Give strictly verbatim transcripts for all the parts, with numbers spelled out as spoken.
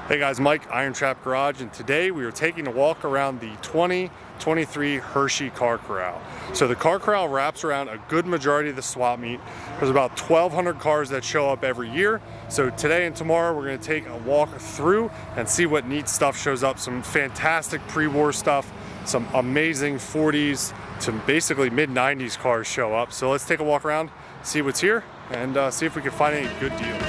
Hey guys, Mike, IronTrap Garage, and today we are taking a walk around the twenty twenty-three Hershey Car Corral. So the Car Corral wraps around a good majority of the swap meet. There's about twelve hundred cars that show up every year. So today and tomorrow we're going to take a walk through and see what neat stuff shows up. Some fantastic pre-war stuff, some amazing forties to basically mid nineties cars show up. So let's take a walk around, see what's here, and uh, see if we can find any good deals.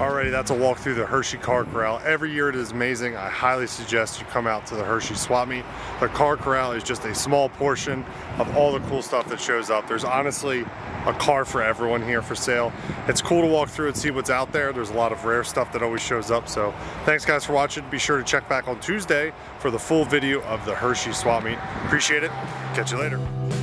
Alrighty, that's a walk through the Hershey Car Corral. Every year it is amazing. I highly suggest you come out to the Hershey Swap Meet. The Car Corral is just a small portion of all the cool stuff that shows up. There's honestly a car for everyone here for sale. It's cool to walk through and see what's out there. There's a lot of rare stuff that always shows up. So thanks guys for watching. Be sure to check back on Tuesday for the full video of the Hershey Swap Meet. Appreciate it. Catch you later.